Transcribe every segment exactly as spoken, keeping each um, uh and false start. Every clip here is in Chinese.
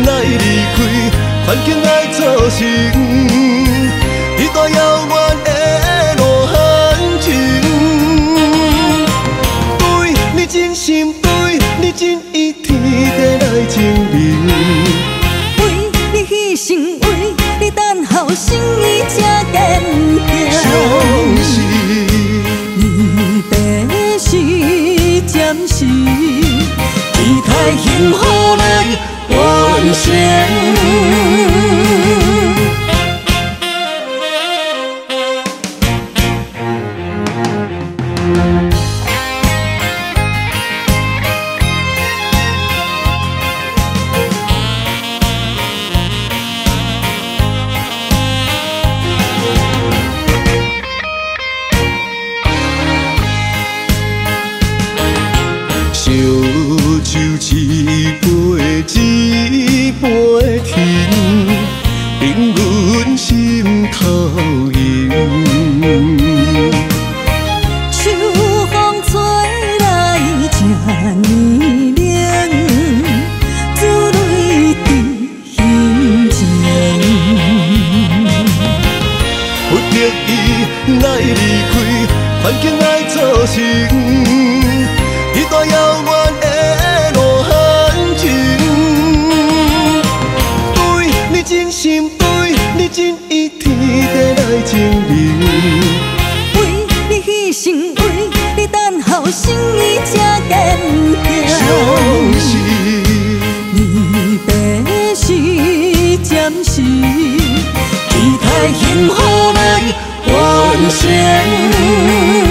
来离开，环境来造成，一段遥远的路行程。对你真心，对你真意，天地来证明。 为你牺牲，为你等候，心意才坚定。 相信离别时，暂时，期待幸福来完成。 烧酒一杯一杯甜，令阮心头痒。 秋风吹来这年冷，珠泪滴心情。 不得已来离开，环境来造成。一段遥远的路行程，对你真心，对你真意，天地来证明。 为你牺牲，为你等候，心意才坚定。 相信离别时，暂时，期待幸福来完成。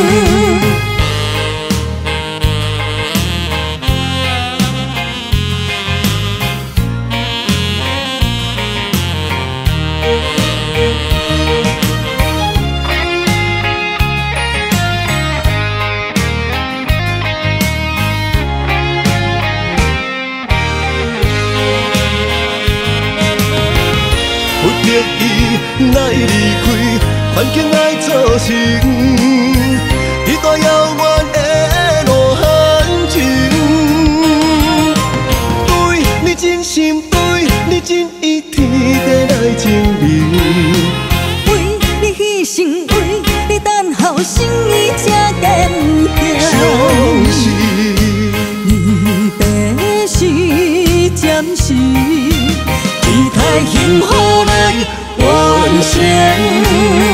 不得已来离开，环境来造成。一段遥远的路行程，对你真心，对你真意，天地来证明。 为你牺牲，为你等候，心意才坚定。 相信离别时，暂时，期待幸福来完成。